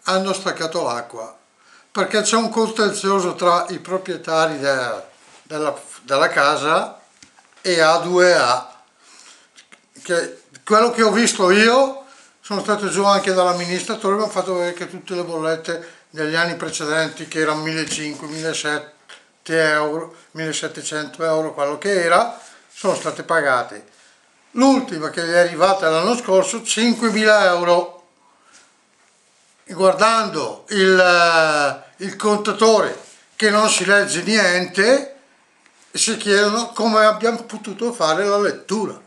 hanno staccato l'acqua perché c'è un contenzioso tra i proprietari della casa e A2A. Quello che ho visto io, sono stato giù anche dall'amministratore, mi hanno fatto vedere che tutte le bollette degli anni precedenti, che erano 1.500, 1.700 euro, 1.700 euro, quello che era, sono state pagate. L'ultima che gli è arrivata l'anno scorso, 5.000 euro. E guardando il contatore che non si legge niente, si chiedono come abbiamo potuto fare la lettura.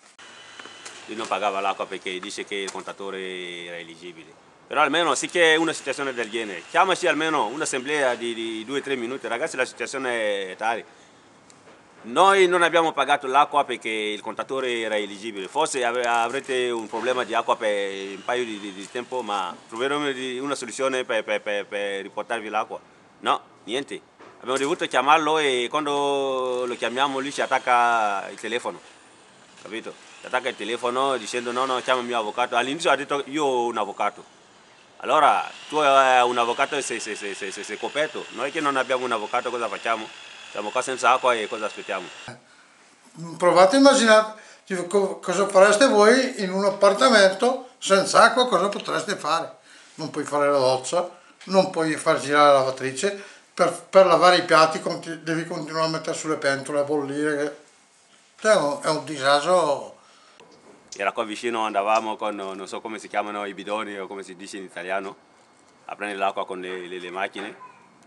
Lui non pagava l'acqua perché dice che il contatore era eligibile. Però almeno sì che è una situazione del genere. Chiamaci almeno un'assemblea di 2-3 minuti. Ragazzi, la situazione è tale. Noi non abbiamo pagato l'acqua perché il contatore era eligibile. Forse avrete un problema di acqua per un paio di tempo, ma troveremo una soluzione per riportarvi l'acqua. No, niente. Abbiamo dovuto chiamarlo e quando lo chiamiamo lui ci attacca il telefono. Capito? Ci attacca il telefono dicendo no, chiama il mio avvocato. All'inizio ha detto io ho un avvocato. Allora tu hai un avvocato e sei coperto. Noi che non abbiamo un avvocato cosa facciamo? Siamo qua senza acqua e cosa aspettiamo? Provate a immaginare cosa fareste voi in un appartamento senza acqua, cosa potreste fare? Non puoi fare la doccia, non puoi far girare la lavatrice, per lavare i piatti devi continuare a mettere sulle pentole a bollire. È un disagio. Era qua vicino, andavamo con, non so come si chiamano i bidoni o come si dice in italiano, a prendere l'acqua con le macchine.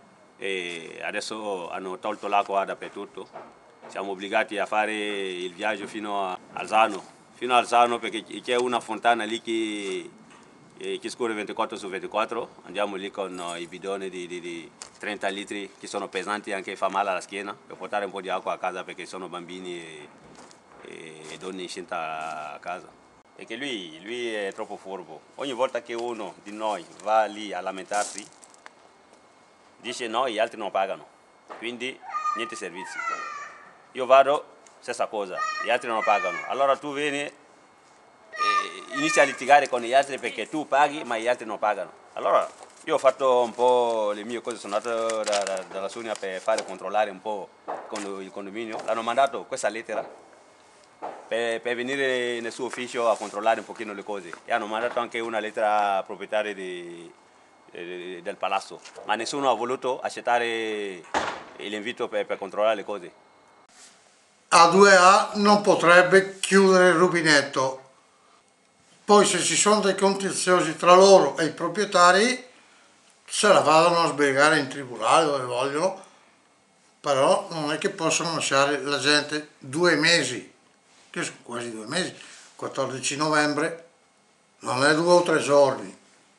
E adesso hanno tolto l'acqua dappertutto. Siamo obbligati a fare il viaggio fino a Alzano perché c'è una fontana lì che scorre 24 su 24. Andiamo lì con i bidoni di 30 litri che sono pesanti, anche fa male alla schiena, per portare un po' di acqua a casa perché sono bambini e donne incinta a casa. E che lui è troppo furbo. Ogni volta che uno di noi va lì a lamentarsi, dice no, gli altri non pagano, quindi niente servizi. Io vado, stessa cosa, gli altri non pagano. Allora tu vieni e inizi a litigare con gli altri perché tu paghi ma gli altri non pagano. Allora io ho fatto un po' le mie cose, sono andato dalla Sonia per fare controllare un po' con il condominio. L'hanno mandato questa lettera per venire nel suo ufficio a controllare un pochino le cose. E hanno mandato anche una lettera al proprietario del palazzo, ma nessuno ha voluto accettare l'invito per controllare le cose. A2A non potrebbe chiudere il rubinetto, poi se ci sono dei contenziosi tra loro e i proprietari se la vadano a sbrigare in tribunale dove vogliono, però non è che possono lasciare la gente 2 mesi, che sono quasi 2 mesi, 14 novembre, non è 2 o 3 giorni.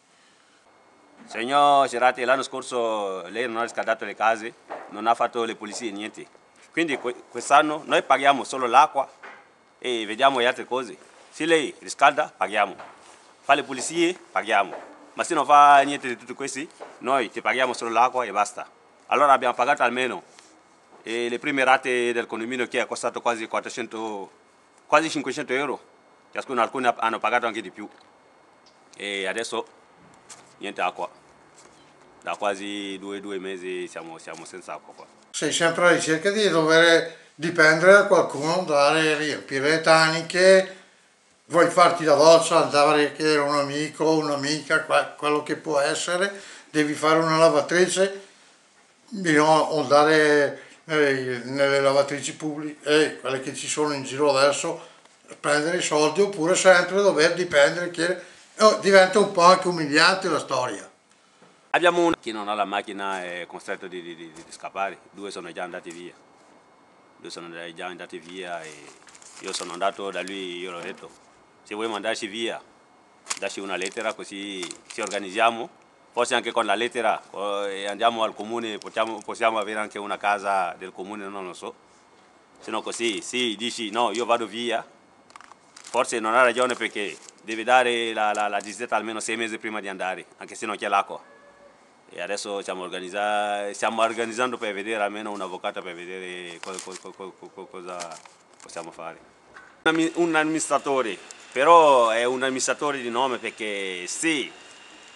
Signor Cerati, l'anno scorso lei non ha riscaldato le case, non ha fatto le pulizie, niente. Quindi quest'anno noi paghiamo solo l'acqua e vediamo le altre cose. Se lei riscalda, paghiamo. Fa le pulizie, paghiamo. Ma se non fa niente di tutto questo, noi ti paghiamo solo l'acqua e basta. Allora abbiamo pagato almeno le prime rate del condominio che ha costato quasi 400, quasi 500 euro. Ciascuno, alcuni hanno pagato anche di più. E adesso niente acqua. Da quasi due mesi siamo senza acqua qua. Sei sempre alla ricerca di dover dipendere da qualcuno, andare a riempire le taniche, vuoi farti la doccia, andare a chiedere a un amico, un'amica, quello che può essere, devi fare una lavatrice, bisogna andare nelle lavatrici pubbliche, quelle che ci sono in giro adesso, prendere i soldi, oppure sempre dover dipendere, chiedere. Diventa un po' anche umiliante la storia. Abbiamo uno che non ha la macchina, è costretto di scappare. 2 sono già andati via. 2 sono già andati via e io sono andato da lui, io l'ho detto, se vuoi mandarci via, dacci una lettera così ci organizziamo. Forse anche con la lettera andiamo al comune, possiamo avere anche una casa del comune, non lo so. Se no così, sì, dici no, io vado via, forse non ha ragione perché deve dare la disdetta almeno 6 mesi prima di andare, anche se non c'è l'acqua. E adesso stiamo organizzando per vedere almeno un avvocato per vedere cosa possiamo fare. Un amministratore, però è un amministratore di nome perché sì,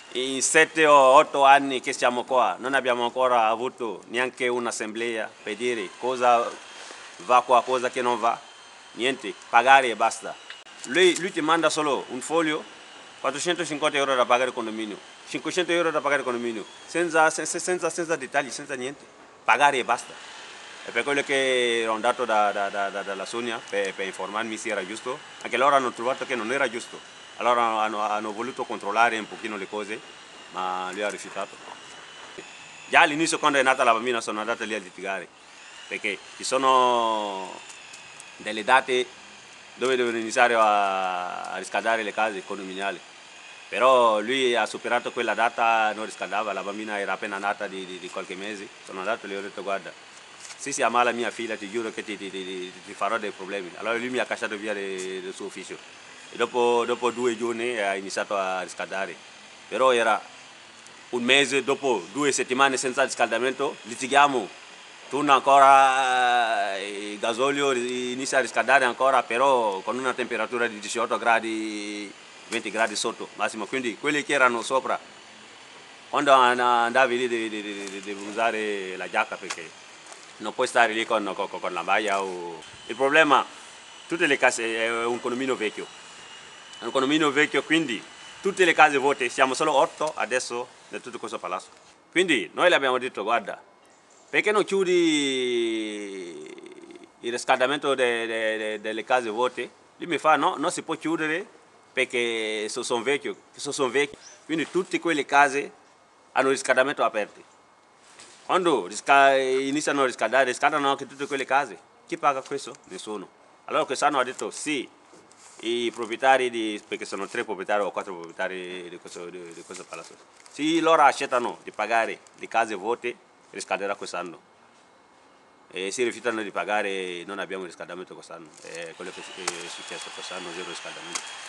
in 7 o 8 anni che siamo qua non abbiamo ancora avuto neanche un'assemblea per dire cosa va qua, cosa che non va, niente, pagare e basta. Lui ti manda solo un foglio, 450 euro da pagare condominio, 500 euro da pagare condominio, senza dettagli, senza niente, pagare e basta. E per quello che ho dato dalla Sonia per informarmi se era giusto, anche loro hanno trovato che non era giusto. Allora hanno voluto controllare un pochino le cose, ma lui ha rifiutato. Già all'inizio, quando è nata la bambina, sono andata lì a litigare, perché ci sono delle date dove devono iniziare a riscaldare le case condominiali. Però lui ha superato quella data, non riscaldava, la bambina era appena nata di qualche mese. Sono andato e gli ho detto: guarda, se si ammala mia figlia ti giuro che ti farò dei problemi. Allora lui mi ha cacciato via del suo ufficio e dopo 2 giorni ha iniziato a riscaldare. Però era un mese, dopo 2 settimane senza riscaldamento, litighiamo, torna ancora il gasolio, inizia a riscaldare ancora, però con una temperatura di 18 gradi, 20 gradi sotto massimo. Quindi quelli che erano sopra, quando andavi lì devi usare la giacca, perché non puoi stare lì con la maglia. Il problema, tutte le case è un condominio vecchio. È un condominio vecchio, quindi tutte le case vuote, siamo solo 8 adesso in tutto questo palazzo. Quindi noi le abbiamo detto: guarda, perché non chiudi il riscaldamento delle case vuote? Lui mi fa: no, non si può chiudere perché sono vecchi. Quindi tutte quelle case hanno riscaldamento aperto. Quando iniziano a riscaldare, riscaldano anche tutte quelle case. Chi paga questo? Nessuno. Allora quest'anno ha detto sì, i proprietari, perché sono 3 proprietari o 4 proprietari di questo palazzo, se loro accettano di pagare le case vuote, riscalderà quest'anno. E se rifiutano di pagare, non abbiamo riscaldamento quest'anno. È quello che è successo quest'anno, 0 riscaldamento.